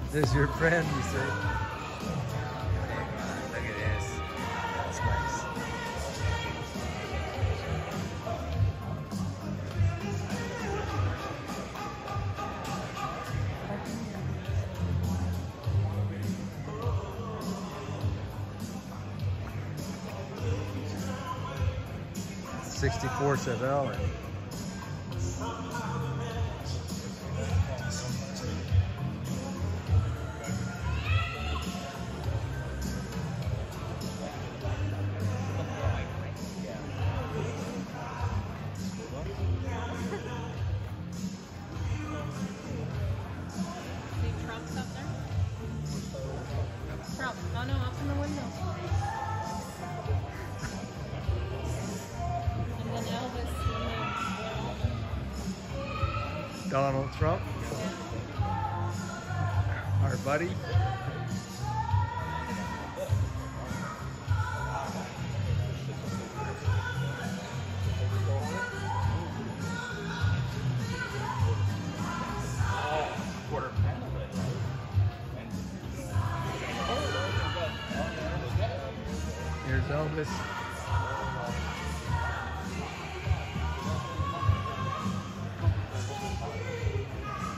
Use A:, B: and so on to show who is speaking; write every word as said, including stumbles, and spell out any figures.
A: There's your friend, you say.
B: Look at this. That's nice.
A: sixty-four Chevelle.
C: Trump. Oh no, up in the window. And then Elvis.
A: Donald Trump, our buddy. Here's Elvis.